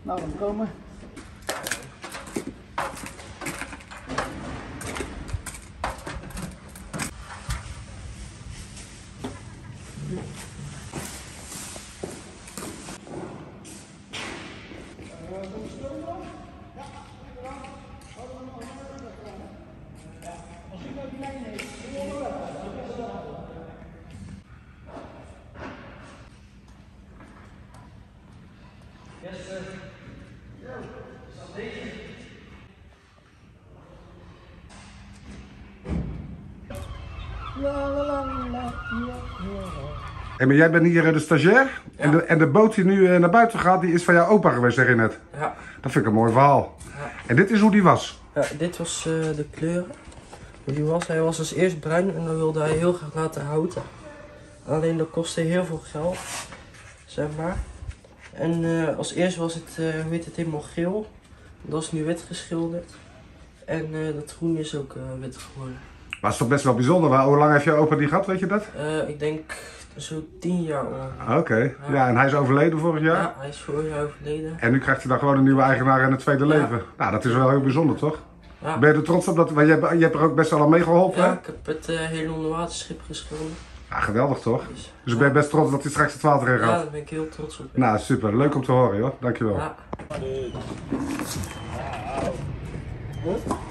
Nou, dan komen. Hey, maar jij bent hier de stagiair en de boot die nu naar buiten gaat, die is van jouw opa geweest, zeg je net. Ja. Dat vind ik een mooi verhaal. Ja. En dit is hoe die was? Ja, dit was de kleur. Hoe die was. Hij was als eerst bruin en dan wilde hij heel graag laten houten. Alleen dat kostte heel veel geld, zeg maar. En als eerst was het, helemaal geel. Dat is nu wit geschilderd. En dat groen is ook wit geworden. Maar het is toch best wel bijzonder. Hoe lang heeft jouw opa die gehad, weet je dat? Ik denk zo 10 jaar ongeveer. Oké. Ja, en hij is overleden vorig jaar? Ja, hij is vorig jaar overleden. En nu krijgt hij dan gewoon een nieuwe eigenaar en een tweede leven. Nou, dat is wel heel bijzonder, toch? Ja. Ben je er trots op? Want je hebt er ook best wel aan meegeholpen, hè? Ja, ik heb het hele onderwaterschip geschilderd. Ja, geweldig toch? Dus Ben je best trots dat hij straks het water in ja, gaat? daar ben ik heel trots op. Nou, super. Leuk om te horen, joh. Dankjewel. Ja.